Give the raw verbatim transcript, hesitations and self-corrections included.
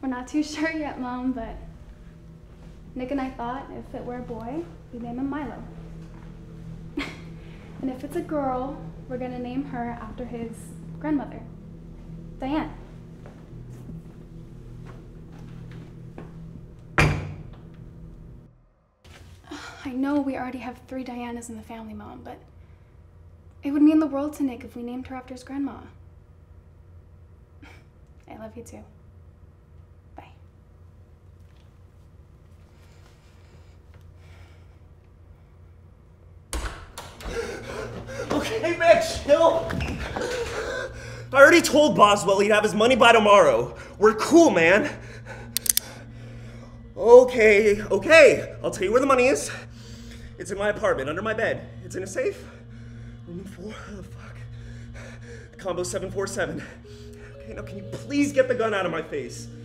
We're not too sure yet, Mom, but Nick and I thought if it were a boy, we'd name him Milo. And if it's a girl, we're gonna name her after his grandmother, Diane. I know we already have three Dianas in the family, Mom, but it would mean the world to Nick if we named her after his grandma. I love you too. Bye. Okay, Max, chill. I already told Boswell he'd have his money by tomorrow. We're cool, man. Okay, okay. I'll tell you where the money is. It's in my apartment, under my bed. It's in a safe. Room four, oh, the fuck. Combo seven four seven. Okay, now can you please get the gun out of my face?